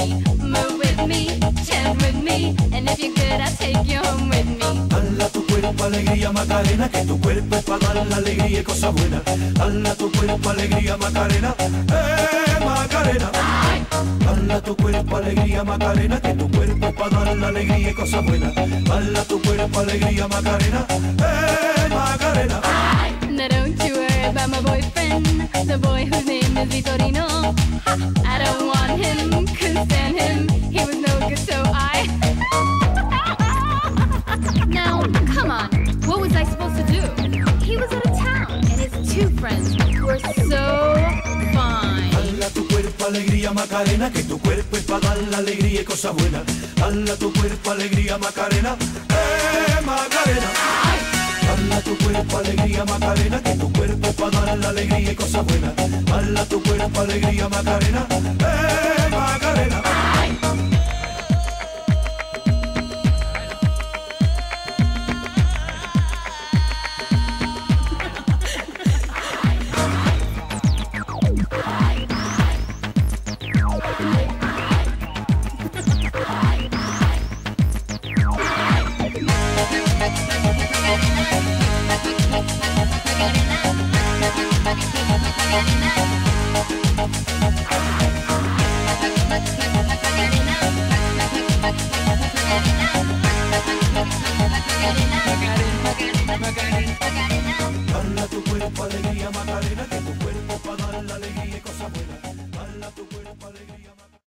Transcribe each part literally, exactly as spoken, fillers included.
me. Move with me, chant with me, and if you're good, I'll take you home with me. Dala tu cuerpo alegría Macarena, que tu cuerpo es para dar la alegría y cosas buenas. Dala tu cuerpo alegría Macarena, eh Macarena. Dala tu cuerpo alegría Macarena, que tu cuerpo es para dar la alegría y cosas buenas. Dala tu cuerpo alegría Macarena, eh Macarena. Now don't you worry about my boyfriend, the boy whose name is Vitorino. Ha, I don't want him, couldn't stand him, he was no good, so I... Now, come on, what was I supposed to do? He was out of town, and his two friends were so fine. Dala tu cuerpo alegría Macarena, que tu cuerpo es para dar la alegría y cosas buenas. Dala tu cuerpo alegría Macarena, eh Macarena. Dala tu cuerpo alegría Macarena, que tu cuerpo es para dar la alegría y cosas buenas. Dala tu cuerpo alegría Macarena, eh Macarena. Dala tu cuerpo alegría Macarena, que tu cuerpo es para dar la alegría y cosas buenas. Dala tu cuerpo alegría Macarena.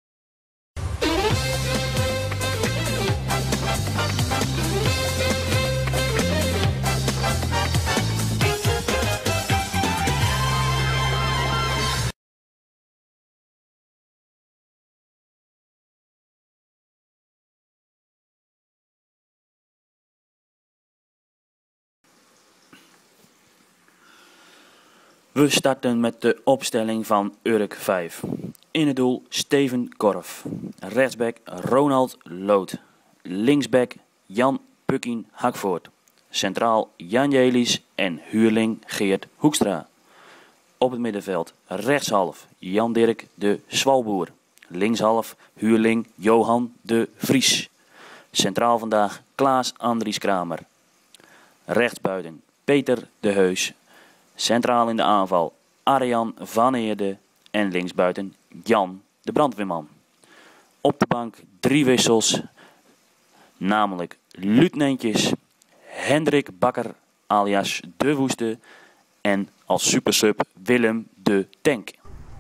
We starten met de opstelling van Urk vijf. In het doel Steven Korf. Rechtsback Ronald Lood. Linksback Jan Pukkin Hakvoort. Centraal Jan Jelis en huurling Geert Hoekstra. Op het middenveld rechtshalf Jan Dirk de Swalboer. Linkshalf huurling Johan de Vries. Centraal vandaag Klaas Andries Kramer. Rechtsbuiten Peter de Heus. Centraal in de aanval Arjan van Eerde en linksbuiten Jan de brandweerman. Op de bank drie wissels, namelijk luitenantjes Hendrik Bakker alias De Woeste en als supersub Willem de Tank.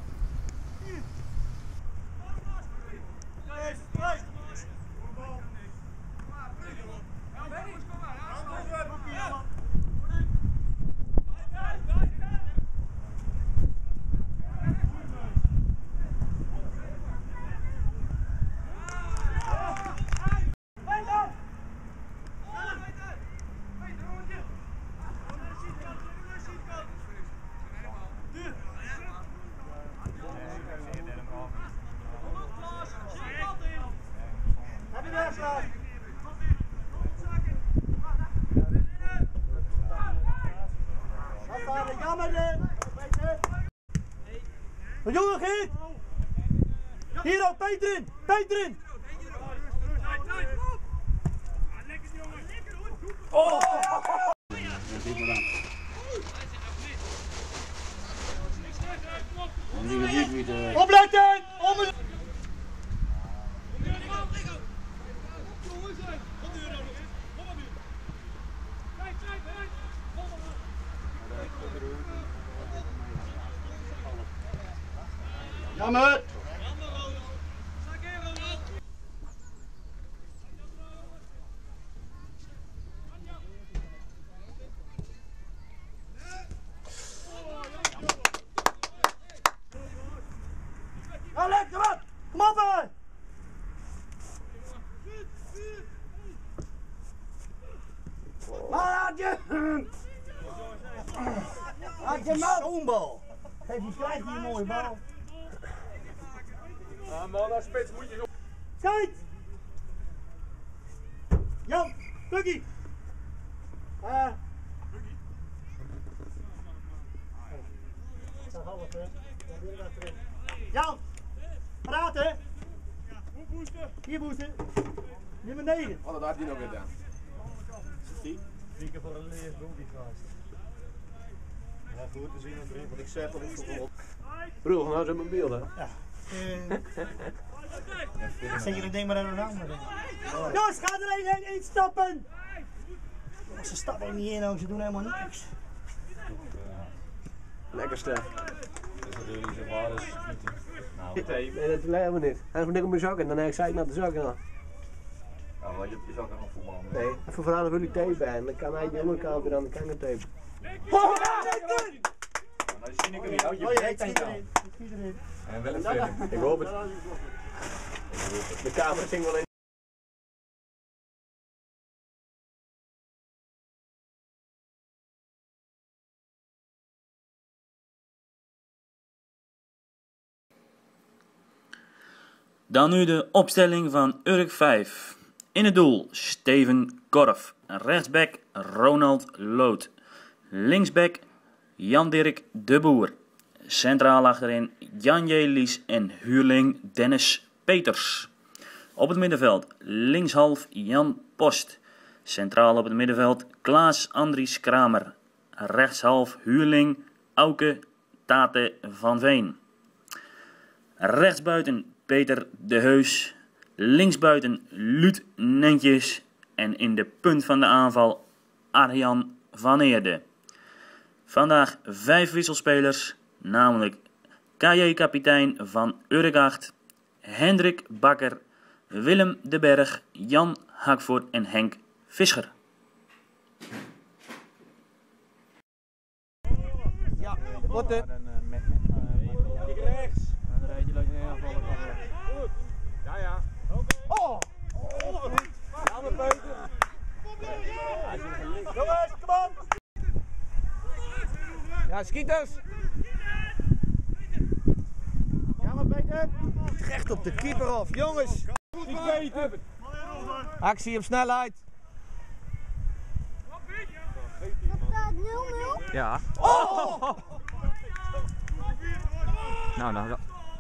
Jongen, Geert! Hier ook, Peter in! Peter in! Oh! Opletten! Om... Jammer! Ja, lekker wat! Kom op, hè! Maar had je... Had je maar zo'n bal! Geef die krijgt die mooie bal. Ja, man, dat spits moet je... Kijk! Jan, Pukkie! Uh. Jan, praat hè! Hier moesten. Nummer negen. Oh, dat had hij nog gedaan. Die? Drie keer voor een leer doe die gast. Ja, goed te zien op drie, want ik zeg dat ik vervolg. Broer, nou zijn mijn beelden. Ja. Uh, Zet je dat ding maar aan de naam. Jongens, ga er één heen stappen! Ze stappen er niet in, ook. Ze doen helemaal niks. Lekker sterk. Dat is natuurlijk zo waar, dus nou. Nee, dat lijkt me niet. Hij is met op mijn zak en dan heb ik zei ik naar de zak. Ja, want je hebt je zak nog voetballen. Nee, even vooral een jullie tape bij en dan kan hij die andere kant weer aan de kanker tape. Oh, Nou, zie ik er niet uit. Je oh, je breekt schiet aan. erin. Schiet erin. En wel een film. Ik hoop het. De camera ging wel in. Dan nu de opstelling van Urk vijf. In het doel Steven Korf. Rechtsback Ronald Lood. Linksback Jan-Dirk de Boer. Centraal achterin Jan Jelies en huurling Dennis Peters. Op het middenveld linkshalf Jan Post. Centraal op het middenveld Klaas Andries Kramer. Rechtshalf huurling Auke Tate van Veen. Rechtsbuiten Peter de Heus. Linksbuiten Luut Nentjes. En in de punt van de aanval Arjan van Eerde. Vandaag vijf wisselspelers, namelijk K J-kapitein van Urk acht, Hendrik Bakker, Willem de Berg, Jan Hakvoort en Henk Vischer. Ja, wat het? Ik rechts. Ja, ja. Oh! Ja, maar buiten. Jongens, kom op! Ja, schieters! Ja, maar Peter! Recht op de keeper af, jongens! Ik weet het. Actie op snelheid! staat nul nul. Ja. Oh! Nou, nou.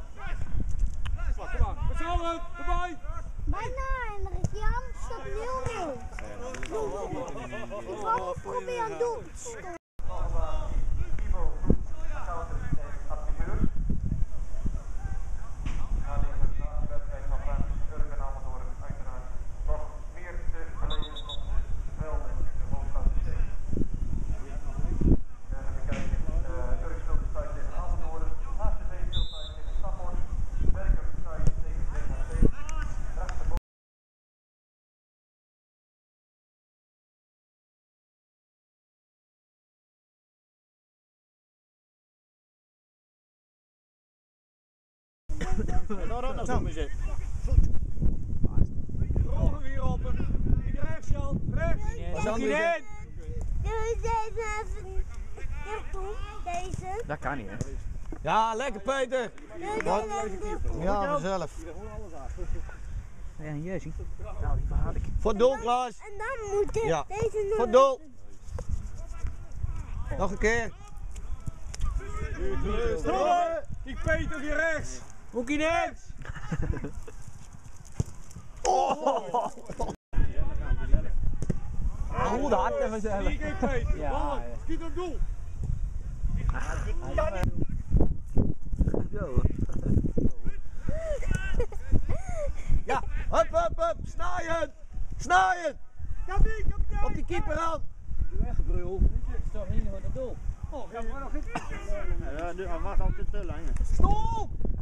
Kom aan, met z'n allen, erbij. Bijna, Hendrik Jan, staat nul nul. Ik wou het proberen aan doen. Daar ook nog zo mee zitten. Rollen weer op. Ik rechts, Jan. Rechts. Jan, Doe deze. Doe deze even. Doen, deze. Dat kan niet, hè? Ja, lekker Peter! Doe deze even. Ja, vanzelf. Ja, jezus. Nou, die behaal ik. Voor het doel, Klaas! En dan moet je Ja. deze nog. Voor het doel! Nog een keer! Stoppen. Ik Peter op je rechts. Hoekie net! Hoe de hard even zelf. Ik heb Peter. Ja, Ballen. ja. Schiet op doel. Ja, hup, hup, hup! Snijden! Snijden! Op die keeper aan! Oh, ga maar nog in. Ja, nu wacht altijd te lang. Stop!